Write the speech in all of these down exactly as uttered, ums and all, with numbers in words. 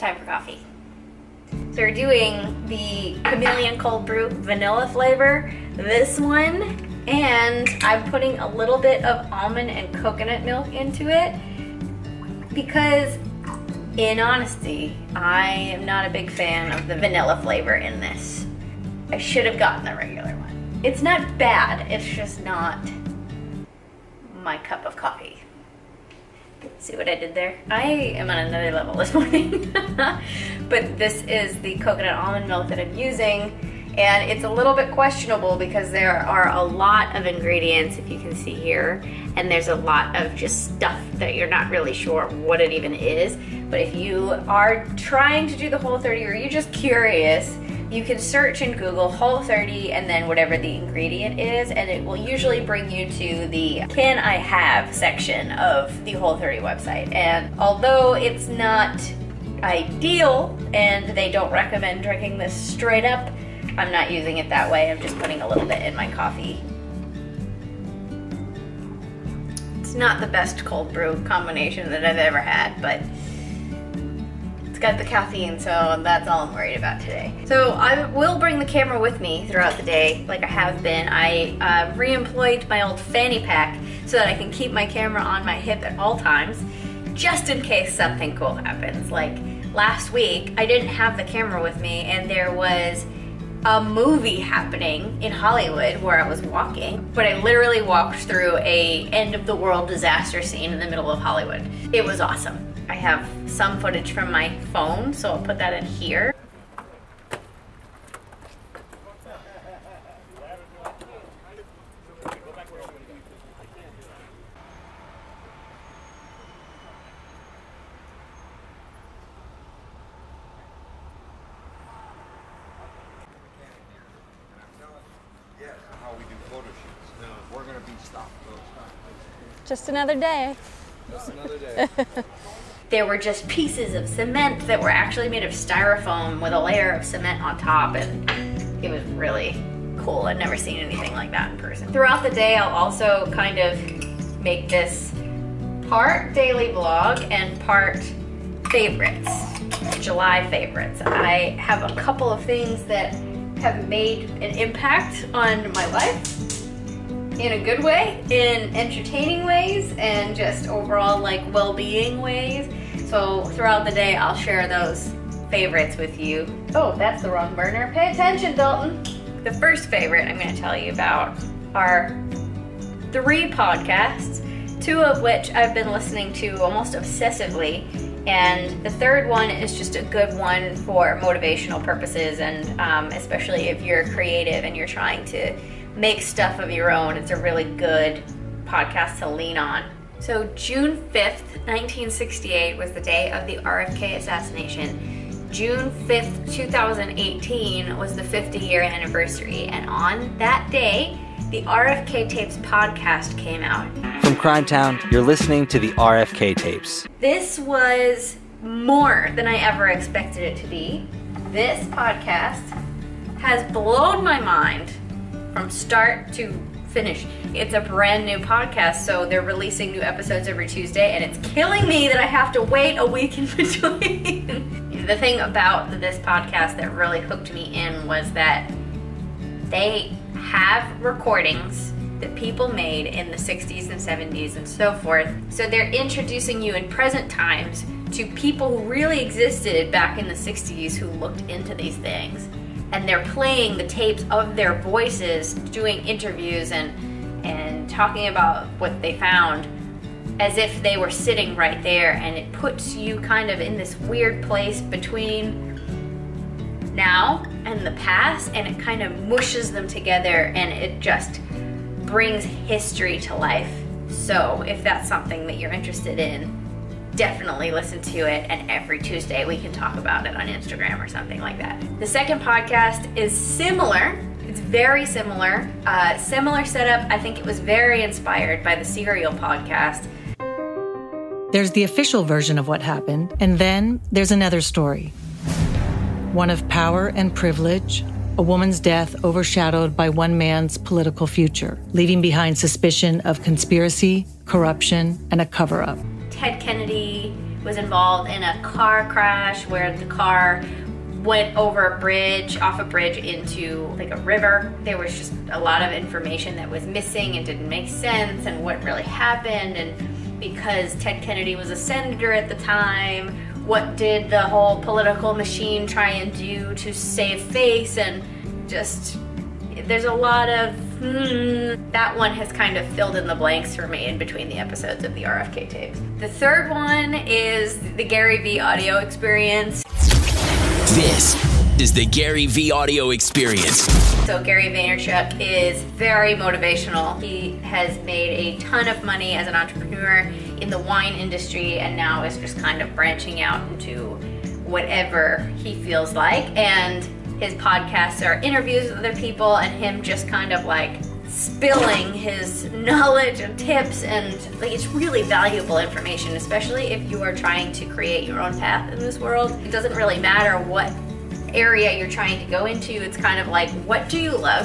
time for coffee. So we're doing the Chameleon Cold Brew vanilla flavor, this one, and I'm putting a little bit of almond and coconut milk into it because, in honesty, I am not a big fan of the vanilla flavor in this. I should have gotten the regular one. It's not bad, it's just not my cup of coffee. See what I did there? I am on another level this morning. But this is the coconut almond milk that I'm using, and it's a little bit questionable because there are a lot of ingredients, if you can see here, and there's a lot of just stuff that you're not really sure what it even is. But if you are trying to do the Whole thirty or you're just curious, you can search in Google Whole thirty and then whatever the ingredient is, and it will usually bring you to the Can I Have section of the Whole thirty website. And although it's not ideal and they don't recommend drinking this straight up, I'm not using it that way. I'm just putting a little bit in my coffee. It's not the best cold brew combination that I've ever had, but got the caffeine, so that's all I'm worried about today. So I will bring the camera with me throughout the day, like I have been. I uh, re-employed my old fanny pack so that I can keep my camera on my hip at all times, just in case something cool happens. Like last week, I didn't have the camera with me, and there was a movie happening in Hollywood where I was walking, but I literally walked through a end of the world disaster scene in the middle of Hollywood. It was awesome. I have some footage from my phone, so I'll put that in here. Just another day. Just another day. There were just pieces of cement that were actually made of styrofoam with a layer of cement on top, and it was really cool. I'd never seen anything like that in person. Throughout the day, I'll also kind of make this part daily vlog and part favorites, July favorites. I have a couple of things that have made an impact on my life in a good way, in entertaining ways, and just overall like well-being ways. So throughout the day, I'll share those favorites with you. Oh, that's the wrong burner. Pay attention, Dalton. The first favorite I'm going to tell you about are three podcasts, two of which I've been listening to almost obsessively, and the third one is just a good one for motivational purposes, and um, especially if you're creative and you're trying to make stuff of your own, it's a really good podcast to lean on. So June fifth, nineteen sixty-eight was the day of the R F K assassination. June fifth, two thousand eighteen was the fifty year anniversary, and on that day, the R F K Tapes podcast came out. From Crime Town, you're listening to the R F K Tapes. This was more than I ever expected it to be. This podcast has blown my mind from start to finish. It's a brand new podcast, so they're releasing new episodes every Tuesday, and it's killing me that I have to wait a week in between. The thing about this podcast that really hooked me in was that they have recordings that people made in the sixties and seventies and so forth. So they're introducing you in present times to people who really existed back in the sixties who looked into these things. And they're playing the tapes of their voices, doing interviews and and talking about what they found as if they were sitting right there, and it puts you kind of in this weird place between now and the past, and it kind of mushes them together, and it just brings history to life. So if that's something that you're interested in, definitely listen to it, and every Tuesday we can talk about it on Instagram or something like that. The second podcast is similar. It's very similar. Uh, similar setup. I think it was very inspired by the Serial podcast. There's the official version of what happened, and then there's another story. One of power and privilege, a woman's death overshadowed by one man's political future, leaving behind suspicion of conspiracy, corruption, and a cover-up. Ted Kennedy was involved in a car crash where the car went over a bridge, off a bridge into like a river. There was just a lot of information that was missing and didn't make sense and what really happened, and because Ted Kennedy was a senator at the time, what did the whole political machine try and do to save face, and just, there's a lot of, hmm, that one has kind of filled in the blanks for me in between the episodes of the R F K tapes. The third one is the Gary V audio experience. This is the Gary V audio experience. So Gary Vaynerchuk is very motivational. He has made a ton of money as an entrepreneur in the wine industry and now is just kind of branching out into whatever he feels like. And his podcasts are interviews with other people and him just kind of like spilling his knowledge and tips, and like it's really valuable information, especially if you are trying to create your own path in this world. It doesn't really matter what area you're trying to go into. It's kind of like, what do you love?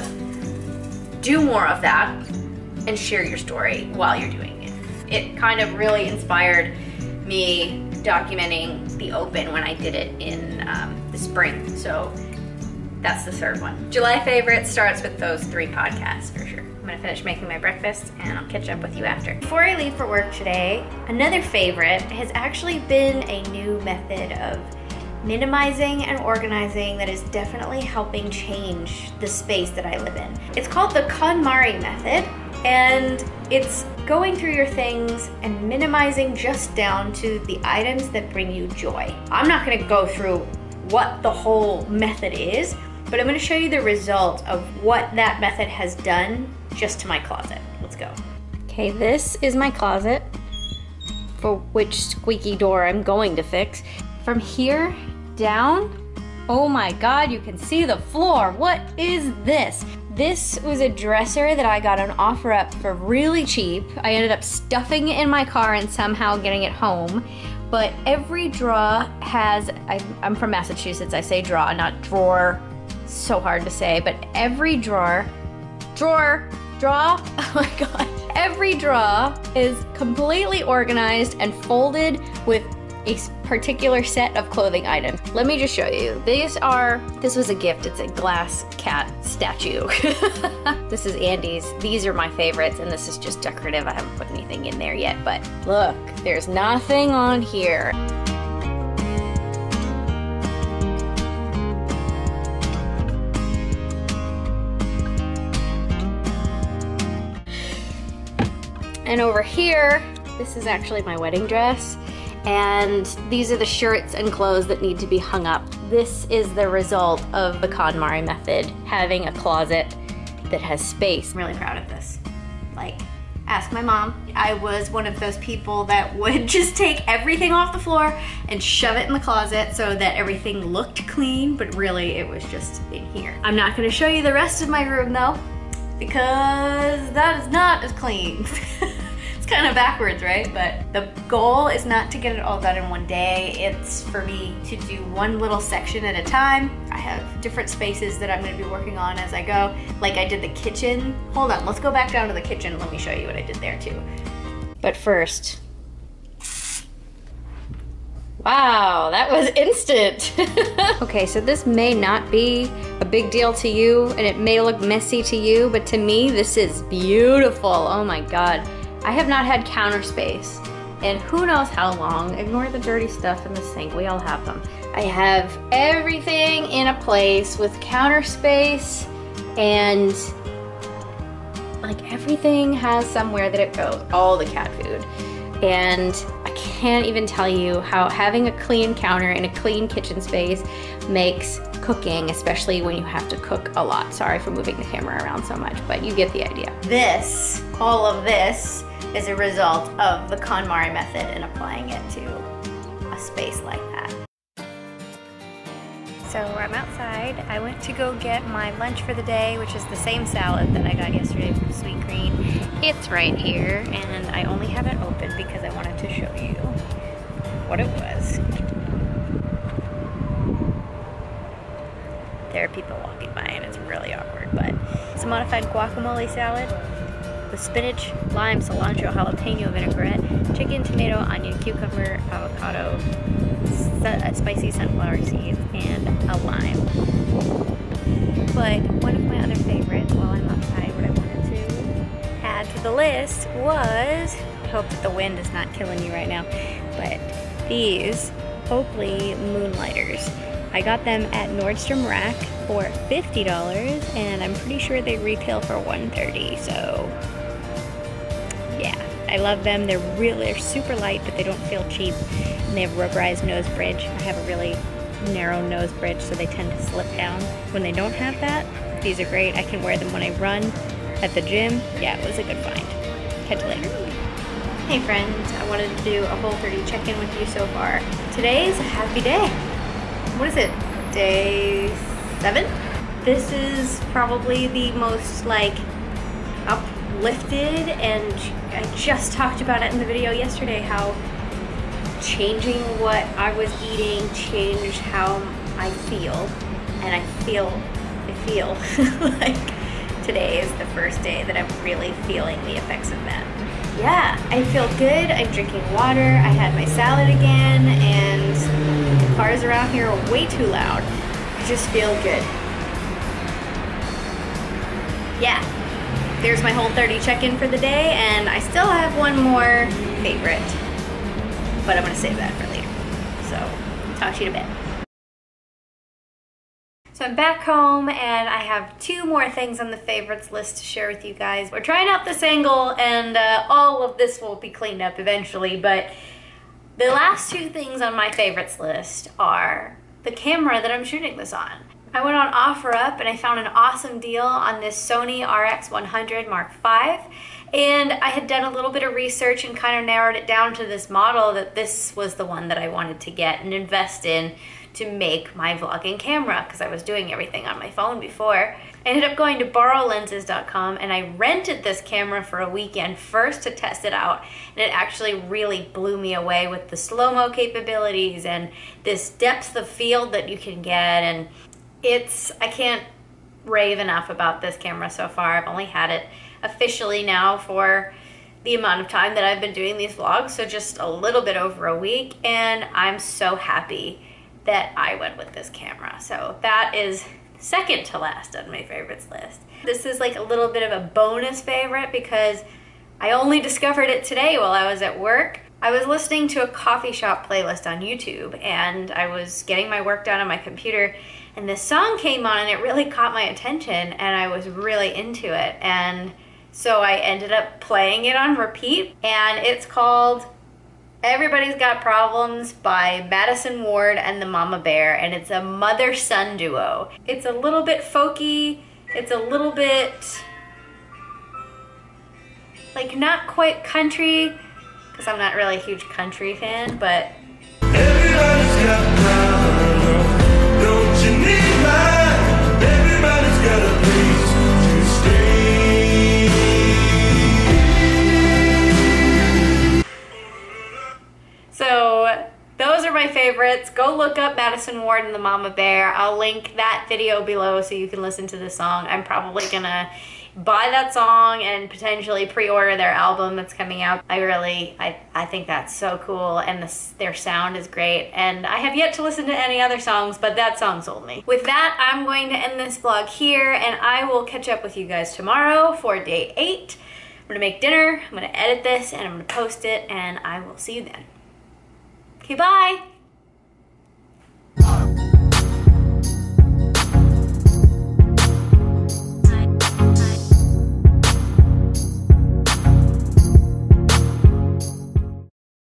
Do more of that and share your story while you're doing it. It kind of really inspired me documenting the Open when I did it in um, the spring. So that's the third one. July favorite starts with those three podcasts for sure. I'm gonna finish making my breakfast and I'll catch up with you after. Before I leave for work today, another favorite has actually been a new method of minimizing and organizing that is definitely helping change the space that I live in. It's called the KonMari Method, and it's going through your things and minimizing just down to the items that bring you joy. I'm not gonna go through what the whole method is, but I'm gonna show you the result of what that method has done just to my closet. Let's go. Okay, this is my closet, for which squeaky door I'm going to fix. From here down, oh my God, you can see the floor. What is this? This was a dresser that I got on OfferUp for really cheap. I ended up stuffing it in my car and somehow getting it home. But every drawer has, I, I'm from Massachusetts, I say drawer, not drawer. So hard to say, but every drawer, drawer, drawer, oh my God. Every drawer is completely organized and folded with a particular set of clothing items. Let me just show you. These are, this was a gift. It's a glass cat statue. This is Andy's. These are my favorites, and this is just decorative. I haven't put anything in there yet, but look, there's nothing on here. And over here, this is actually my wedding dress. And these are the shirts and clothes that need to be hung up. This is the result of the KonMari Method, having a closet that has space. I'm really proud of this. Like, ask my mom. I was one of those people that would just take everything off the floor and shove it in the closet so that everything looked clean, but really it was just in here. I'm not gonna show you the rest of my room though, because that is not as clean. Kind of backwards, right? But the goal is not to get it all done in one day. It's for me to do one little section at a time. I have different spaces that I'm going to be working on as I go. Like I did the kitchen. Hold on, let's go back down to the kitchen. Let me show you what I did there too. But first, wow, that was instant. Okay, so this may not be a big deal to you and it may look messy to you, but to me, this is beautiful. Oh my God. I have not had counter space in who knows how long. Ignore the dirty stuff in the sink, we all have them. I have everything in a place with counter space, and like everything has somewhere that it goes, all the cat food. And I can't even tell you how having a clean counter and a clean kitchen space makes cooking, especially when you have to cook a lot. Sorry for moving the camera around so much, but you get the idea. This, all of this, is a result of the KonMari Method and applying it to a space like that. So I'm outside. I went to go get my lunch for the day, which is the same salad that I got yesterday from Sweet Green. It's right here, and I only have it open because I wanted to show you what it was. There are people walking by and it's really awkward, but it's a modified guacamole salad with with spinach, lime, cilantro, jalapeno vinaigrette, chicken, tomato, onion, cucumber, avocado, su spicy sunflower seeds, and a lime. But one of my other favorites, while I'm outside, what I wanted to add to the list was, I hope that the wind is not killing you right now, but these Oakley Moonlighters. I got them at Nordstrom Rack for fifty dollars, and I'm pretty sure they retail for one thirty, so yeah, I love them. They're really, they're super light, but they don't feel cheap, and they have rubberized nose bridge. I have a really narrow nose bridge, so they tend to slip down. When they don't have that, these are great. I can wear them when I run at the gym. Yeah, it was a good find. Catch you later. Hey friends, I wanted to do a Whole thirty check-in with you so far. Today's a happy day. What is it? Day seven? This is probably the most like uplifted, and I just talked about it in the video yesterday, how changing what I was eating changed how I feel, and I feel, I feel like today is the first day that I'm really feeling the effects of that. Yeah, I feel good. I'm drinking water. I had my salad again, and the cars around here are way too loud. I just feel good. Yeah, there's my Whole thirty check-in for the day, and I still have one more favorite, but I'm gonna save that for later. So, talk to you in a bit. So I'm back home, and I have two more things on the favorites list to share with you guys. We're trying out this angle, and uh, all of this will be cleaned up eventually, but the last two things on my favorites list are the camera that I'm shooting this on. I went on OfferUp and I found an awesome deal on this Sony R X one hundred Mark five, and I had done a little bit of research and kind of narrowed it down to this model, that this was the one that I wanted to get and invest in to make my vlogging camera, because I was doing everything on my phone before. I ended up going to borrow lenses dot com, and I rented this camera for a weekend first to test it out, and it actually really blew me away with the slow-mo capabilities and this depth of field that you can get, and it's, I can't rave enough about this camera so far. I've only had it officially now for the amount of time that I've been doing these vlogs, so just a little bit over a week, and I'm so happy that I went with this camera. So that is second to last on my favorites list. This is like a little bit of a bonus favorite because I only discovered it today while I was at work. I was listening to a coffee shop playlist on YouTube, and I was getting my work done on my computer, and this song came on and it really caught my attention, and I was really into it. And so I ended up playing it on repeat, and it's called Everybody's Got Problems by Madisen Ward and the Mama Bear, and it's a mother-son duo. It's a little bit folky, it's a little bit like not quite country, because I'm not really a huge country fan, but everybody's got problems, don't you need mine? Everybody's got a place to stay. So those are my favorites. Go look up Madisen Ward and the Mama Bear. I'll link that video below so you can listen to the song. I'm probably gonna buy that song and potentially pre-order their album that's coming out. I really, I, I think that's so cool, and this, their sound is great, and I have yet to listen to any other songs, but that song sold me. With that, I'm going to end this vlog here, and I will catch up with you guys tomorrow for day eight. I'm gonna make dinner, I'm gonna edit this, and I'm gonna post it, and I will see you then. Okay, bye!